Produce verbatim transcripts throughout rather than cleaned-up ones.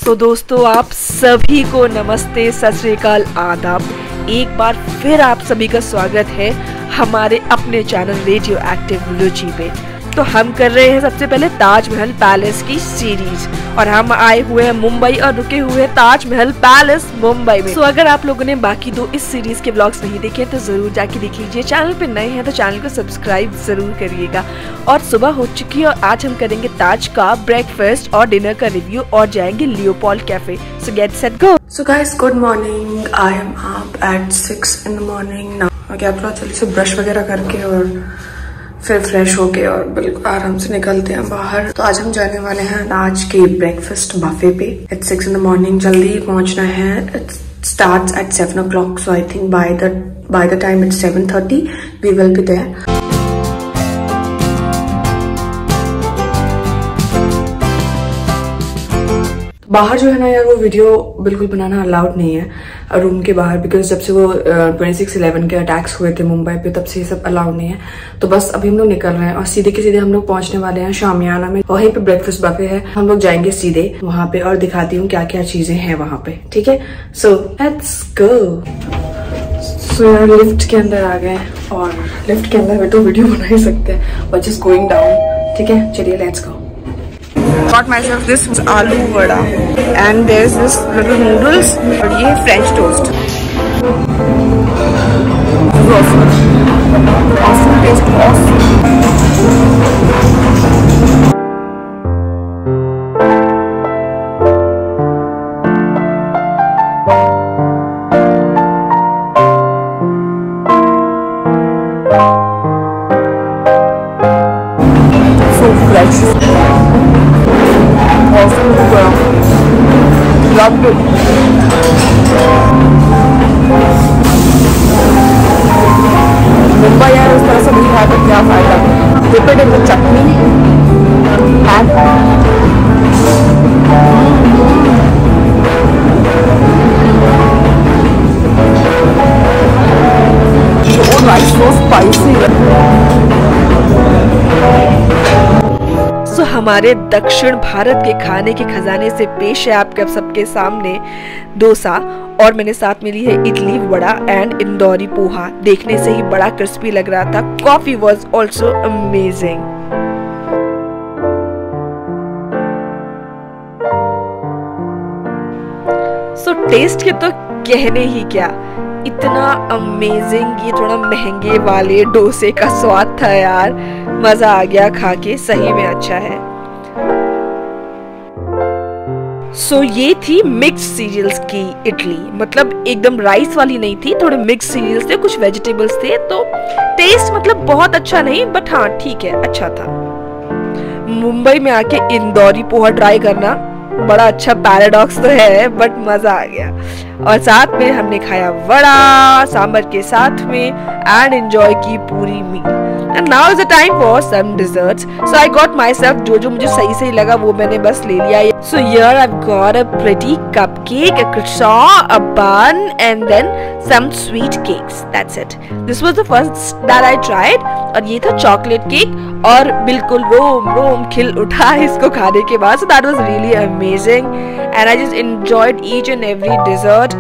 तो दोस्तों आप सभी को नमस्ते, सत श्री अकाल, आदाब। एक बार फिर आप सभी का स्वागत है हमारे अपने चैनल रेडियो एक्टिव रुचि पे। तो हम कर रहे हैं सबसे पहले ताजमहल पैलेस की सीरीज और हम आए हुए हैं मुंबई और रुके हुए हैं ताजमहल पैलेस मुंबई में। तो so, अगर आप लोगों ने बाकी दो इस सीरीज के ब्लॉग्स नहीं देखे तो जरूर जाके देख लीजिए। चैनल पे नए हैं तो चैनल को सब्सक्राइब जरूर करिएगा। और सुबह हो चुकी है और आज हम करेंगे ताज का ब्रेकफास्ट और डिनर का रिव्यू और जाएंगे Leopold cafe. So get set go. So guys good morning, I am up at six in the morning now. क्या थोड़ा जल्दी से ब्रश वगैरह करके और फिर फ्रेश होके और बिल्कुल आराम से निकलते हैं बाहर। तो आज हम जाने वाले हैं आज के ब्रेकफास्ट बफे पे at six in the morning. जल्दी ही पहुंचना है। It starts at seven o'clock, so I think by the by the time it's seven thirty we will be there. बाहर जो है ना यार, वो वीडियो बिल्कुल बनाना अलाउड नहीं है रूम के बाहर, बिकॉज जब से वो ट्वेंटी सिक्स इलेवन के अटैक्स हुए थे मुंबई पे तब से ये सब अलाउड नहीं है। तो बस अभी हम लोग निकल रहे हैं और सीधे के सीधे हम लोग पहुंचने वाले हैं शामियाना में। वहीं पे ब्रेकफास्ट बफे है, हम लोग जाएंगे सीधे वहां पे और दिखाती हूँ क्या क्या चीजें हैं वहां पे। ठीक है, सो लेट्स गो। सो यार लिफ्ट के अंदर आ गए और लिफ्ट के अंदर तो वीडियो बना ही सकते हैं, बट जस्ट गोइंग डाउन। ठीक है, चलिए let's go. Got myself this aloo vada and there's this little noodles और ये French toast. Awesome, awesome taste, awesome. So fresh. Awesome as well. Loved it. Mumbai है उस तरह से नहीं है तो क्या फायदा। Dip it in the chutney and so nice, so spicy. So so, हमारे दक्षिण भारत के खाने के खजाने से पेश है आपके सबके सामने डोसा और मैंने साथ में ली है इडली वड़ा एंड इंदौरी पोहा। देखने से ही बड़ा क्रिस्पी लग रहा था। Coffee was also amazing. So taste के तो कहने ही क्या, इतना अमेजिंग। ये थोड़ा महंगे वाले डोसे का स्वाद था यार, मजा आ गया खा के, सही में अच्छा है। सो so, ये थी मिक्स सीरियल्स की इडली, मतलब एकदम राइस वाली नहीं थी, थोड़े मिक्स सीरियल्स थे, कुछ वेजिटेबल्स थे। तो टेस्ट मतलब बहुत अच्छा नहीं, बट हाँ ठीक है, अच्छा था। मुंबई में आके इंदौरी पोहा ट्राई करना बड़ा अच्छा पैराडॉक्स तो है, बट मजा आ गया। और साथ में हमने खाया वड़ा सांबर के साथ में एंड एंजॉय की पूरी मील। And now is the time for some desserts. So I got myself जो जो मुझे सही सही लगा वो मैंने बस ले लिया। So here I've got a pretty cupcake, a croissant, a bun, and then some sweet cakes. That's it. This was the first that I tried. और ये था chocolate cake और बिल्कुल रोम रोम खिल उठा इसको खाने के बाद। So that was really amazing, and I just enjoyed each and every dessert.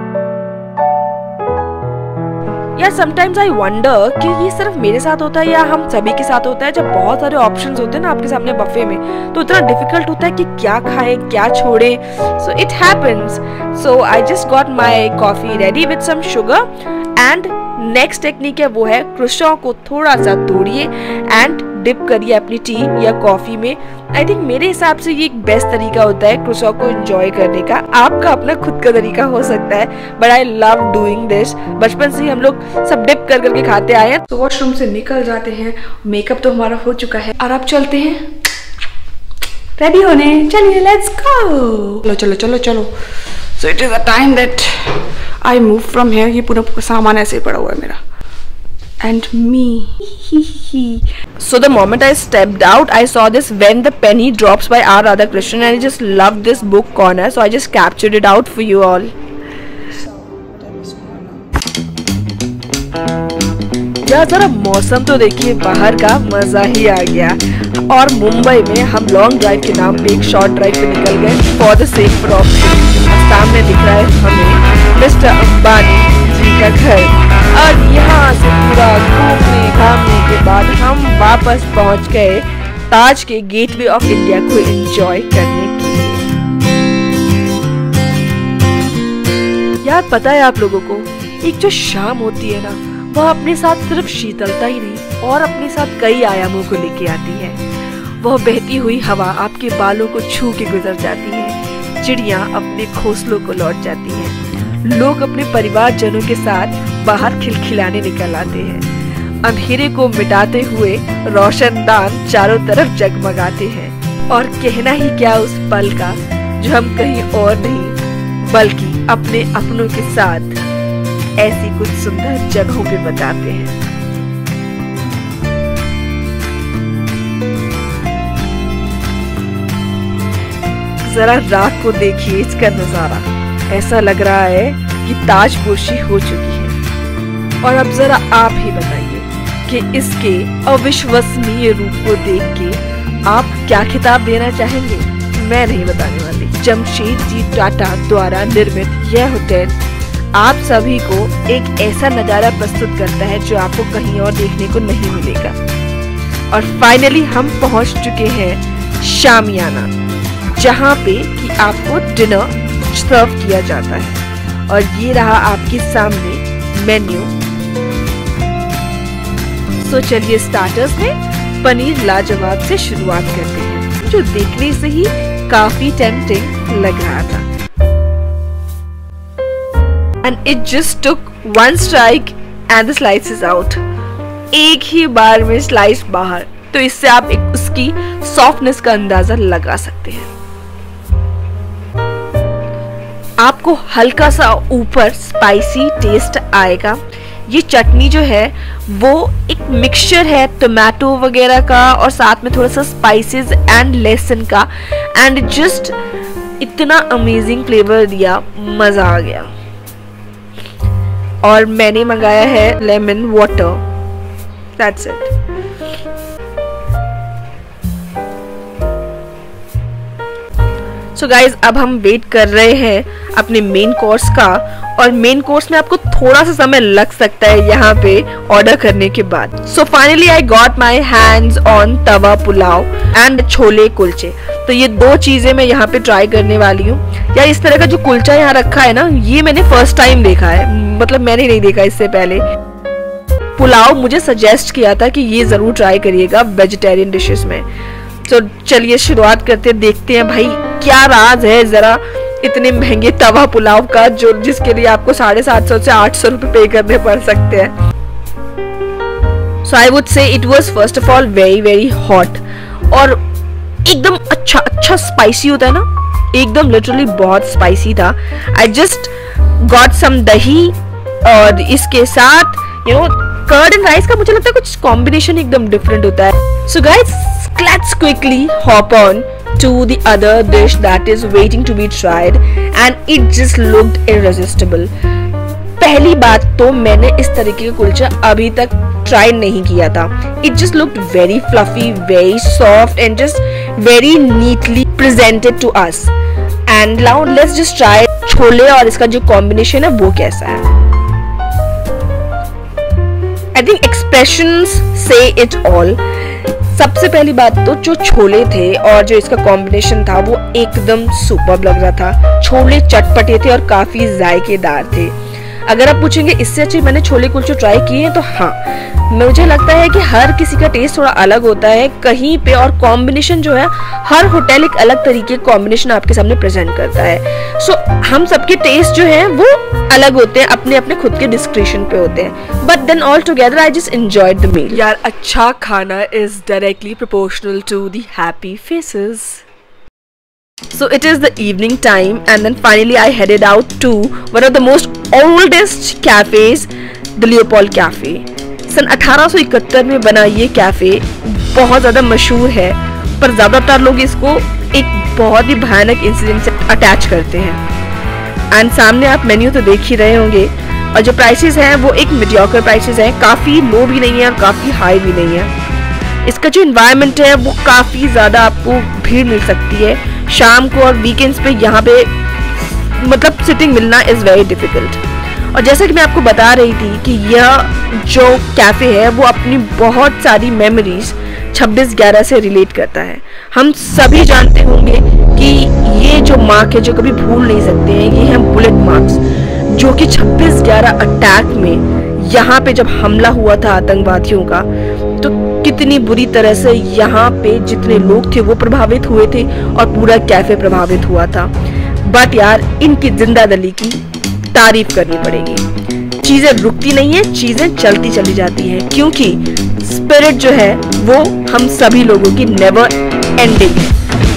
या समटाइम्स आई वंडर कि ये सिर्फ मेरे साथ होता है या हम सभी के साथ होता है, जब बहुत सारे ऑप्शंस होते हैं ना आपके सामने बफे में, तो इतना डिफिकल्ट होता है कि क्या खाएं क्या छोड़ें। So it happens. So I just got my coffee ready with some sugar and next technique है वो है क्रोसॉन को थोड़ा सा तोड़िए एंड डिप करिए अपनी टी या कॉफी में। आई थिंक मेरे हिसाब से ये एक बेस्ट तरीका होता है क्रोसॉन को एंजॉय करने का। आपका अपना खुद का तरीका हो सकता है, but I love doing this. बचपन से ही हम लोग सब डिप कर करके खाते आए हैं। तो वॉशरूम से निकल जाते हैं, मेकअप तो हमारा हो चुका है और अब चलते हैं रेडी होने। चलिए लेट्स गो। चलो चलो चलो चलो। So it is a time that I move from here. ये पूरा सामान ऐसे ही पड़ा हुआ है मेरा and me. So the moment I stepped out, I saw this When the Penny Drops by R Radhakrishnan, and I just loved this book corner, so I just captured it out for you all. यार जरा मौसम तो देखिए, बाहर का मजा ही आ गया। और मुंबई में हम लॉन्ग ड्राइव के नाम पे एक शॉर्ट ड्राइव पे निकल गए फॉर द सेक ऑफ सामने दिख रहा है हमें मिस्टर अंबानी जी का घर। और यहाँ से पूरा घूमने घामने के बाद हम वापस पहुँच गए ताज के गेटवे ऑफ इंडिया को एंजॉय करने के लिए। यार पता है आप लोगों को, एक जो शाम होती है ना, वह अपने साथ सिर्फ शीतलता ही नहीं और अपने साथ कई आयामों को लेके आती है। वह बहती हुई हवा आपके बालों को छू के गुजर जाती है, चिड़िया अपने घोंसलों को लौट जाती हैं, लोग अपने परिवारजनों के साथ बाहर खिलखिलाने निकल आते हैं, अंधेरे को मिटाते हुए रोशनदान चारों तरफ जगमगाते हैं। और कहना ही क्या उस पल का जो हम कहीं और नहीं बल्कि अपने अपनों के साथ ऐसी कुछ सुंदर जगहों पे बताते हैं। जरा रात को देखिए इसका नजारा, ऐसा लग रहा है कि ताजपोशी हो चुकी है। और अब जरा आप ही बताइए कि इसके अविश्वसनीय रूप को देख के आप क्या खिताब देना चाहेंगे? मैं नहीं बताने वाली। जमशेद जी टाटा द्वारा निर्मित यह होटल आप सभी को एक ऐसा नजारा प्रस्तुत करता है जो आपको कहीं और देखने को नहीं मिलेगा। और फाइनली हम पहुंच चुके हैं शामियाना, जहां पे कि आपको डिनर सर्व किया जाता है। और ये रहा आपके सामने मेन्यू। तो चलिए स्टार्टर्स में पनीर लाजवाब से शुरुआत करते हैं, जो देखने से ही काफी टेम्पटिंग लग रहा था। And it just took one strike and the slice is out. एक ही बार में स्लाइस बाहर, तो इससे आप एक उसकी सॉफ्टनेस का अंदाजा लगा सकते हैं। आपको हल्का सा ऊपर स्पाइसी टेस्ट आएगा। ये चटनी जो है वो एक मिक्सचर है टोमेटो वगैरह का और साथ में थोड़ा सा स्पाइसेस एंड लहसुन का, एंड जस्ट इतना अमेजिंग फ्लेवर दिया, मजा आ गया। और मैंने मंगाया है lemon water, that's it. So guys अब हम वेट कर रहे हैं अपने मेन कोर्स का, और मेन कोर्स में आपको थोड़ा सा समय लग सकता है यहाँ पे ऑर्डर करने के बाद। So finally I got my hands on tawa pulao and chole kulche. तो ये दो चीजें मैं यहाँ पे ट्राई करने वाली हूँ। यार इस तरह का जो कुलचा यहाँ रखा है ना, ये मैंने फर्स्ट टाइम देखा है, मतलब मैंने नहीं देखा इससे पहले। पुलाव मुझे सजेस्ट किया था कि ये जरूर ट्राई करिएगा वेजिटेरियन डिशेस में। तो चलिए शुरुआत करते हैं, देखते हैं भाई क्या राज है जरा इतने महंगे तवा पुलाव का, जो जिसके लिए आपको साढ़े सात सौ से आठ सौ रुपए पे करने पड़ सकते हैं। So I would say it was first of all very very hot, और एकदम अच्छा अच्छा स्पाइसी होता है ना, एकदम लिटरली बहुत स्पाइसी था। आई जस्ट गॉट सम दही, और इसके साथ you know curd and rice का मुझे लगता है कुछ कॉम्बिनेशन एकदम डिफरेंट होता है। So guys let's quickly hop on to the other dish that is waiting to be tried, and it just looked irresistible. पहली बात तो मैंने इस तरीके का कुलचा अभी तक ट्राई नहीं किया था। It just looked very fluffy, very soft and just very neatly presented to us. And now let's just try chole और इसका जो कॉम्बिनेशन है वो कैसा है। I think expressions say it all. सबसे पहली बात तो जो छोले थे और जो इसका कॉम्बिनेशन था वो एकदम सुपर्ब लग रहा था। छोले चटपटे थे और काफी जायकेदार थे। अगर आप पूछेंगे इससे अच्छे मैंने छोले कुलचे ट्राई किए हैं, तो हाँ, मुझे लगता है कि हर किसी का टेस्ट थोड़ा अलग होता है कहीं पे, और कॉम्बिनेशन जो है हर होटल एक अलग तरीके का कॉम्बिनेशन आपके सामने प्रेजेंट करता है। सो so, हम सबके टेस्ट जो है वो अलग होते हैं, अपने अपने खुद के डिस्क्रिप्शन पे होते हैं, but then all together I just enjoyed the meal. यार अच्छा खाना is directly proportional to the happy faces. So it is the evening time, and then finally I headed out to one of the most oldest cafes, the Leopold Cafe. सन अठारह सौ इकहत्तर में बना ये कैफे बहुत ज़्यादा मशहूर है, पर ज़्यादातर लोग इसको एक बहुत ही भयानक इंसिडेंट से अटैच करते हैं। एंड सामने आप मेन्यू तो देख ही रहे होंगे, और जो प्राइसेस हैं वो एक मीडियोकर प्राइसेस हैं, काफ़ी लो भी नहीं है और काफ़ी हाई भी नहीं है। इसका जो इन्वायरमेंट है वो काफ़ी ज़्यादा आपको भीड़ मिल सकती है शाम को और वीकेंड्स पे यहाँ पे मतलब सिटिंग मिलना इज़ वेरी डिफ़िकल्ट। और जैसा कि मैं आपको बता रही थी कि यह जो कैफ़े है वो अपनी बहुत सारी मेमोरीज छब्बीस ग्यारह से रिलेट करता है। हम सभी जानते होंगे कि ये जो मार्क है जो कभी भूल नहीं सकते हैं, ये हैं बुलेट मार्क्स, जो कि छब्बीस ग्यारह अटैक में यहाँ पे जब हमला हुआ था आतंकवादियों का, तो कितनी बुरी तरह से यहाँ पे जितने लोग थे वो प्रभावित हुए थे और पूरा कैफ़े प्रभावित हुआ था। बट यार इनकी जिंदादिली की तारीफ करनी पड़ेगी। चीजें रुकती नहीं है, चीजें चलती चली जाती हैं, क्योंकि स्पिरिट जो है वो हम सभी लोगों की नेवर एंडिंग है।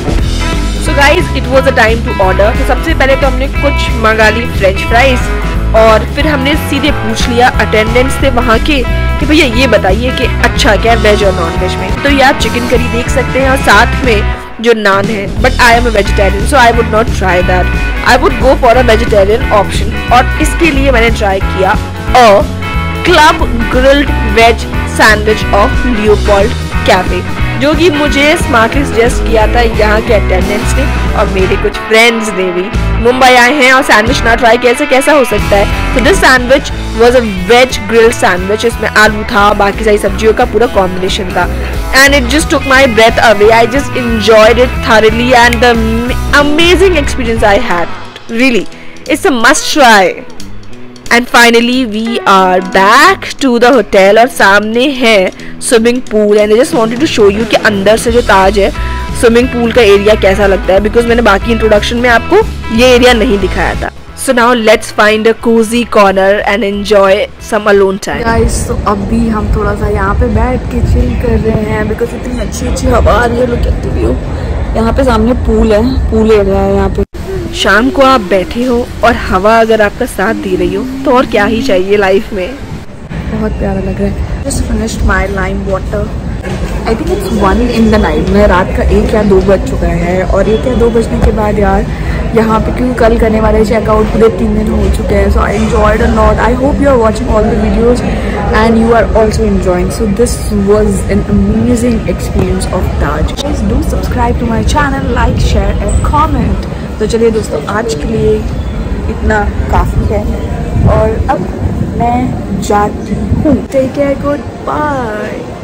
So guys it was a time to order. तो सबसे पहले तो हमने कुछ मंगा ली फ्रेंच फ्राइज और फिर हमने सीधे पूछ लिया अटेंडेंट्स से वहाँ के कि भैया ये बताइए कि अच्छा क्या वेज और नॉन वेज में। तो ये आप चिकन करी देख सकते हैं और साथ में जो नान है, but I am a vegetarian so I would not try that, I would go for a vegetarian option. और इसके लिए मैंने ट्राई किया a club grilled veg sandwich of Leopold cafe, जो कि मुझे स्मार्टली सजेस्ट किया था यहाँ के अटेंडेंट्स ने और मेरे कुछ फ्रेंड्स ने भी। मुंबई आए हैं और सैंडविच ना ट्राई कैसे कैसा हो सकता है। तो this sandwich was a veg grilled sandwich, इसमें आलू था, बाकी सारी सब्जियों का पूरा कॉम्बिनेशन था and it just took my breath away. I just enjoyed it thoroughly and the amazing experience I had. Really, it's a must try. And finally we are back to the hotel और सामने है swimming pool and I just wanted to show you कि अंदर से जो ताज है swimming pool का area कैसा लगता है, बिकॉज मैंने बाकी इंट्रोडक्शन में आपको ये एरिया नहीं दिखाया था। So now let's find a cozy corner and enjoy some alone time. Guys, तो अभी हम थोड़ा सा यहाँ पे बैठ के चिल कर रहे हैं बिकॉज इतनी अच्छी अच्छी हवा आ रही है। Look at the view. यहाँ पे सामने पूल है, पूल एरिया है यहाँ पे। शाम को आप बैठे हो और हवा अगर आपका साथ दे रही हो तो और क्या ही चाहिए लाइफ में। बहुत प्यारा लग रहा है। Just finished my lime water. I think it's one in the night. मैं रात का एक या दो बज चुका है और एक या दो बजने के बाद यार यहाँ पे क्योंकि कल करने वाले चेकआउट पूरे तीन दिन हो चुके हैं। So I enjoyed a lot. I hope you are watching all the videos and you are also enjoying. So this was an amazing experience of Taj. Please do subscribe to my channel, like share and comment. तो चलिए दोस्तों, आज के लिए इतना काफ़ी है और अब मैं जाती हूँ। Take care, good bye.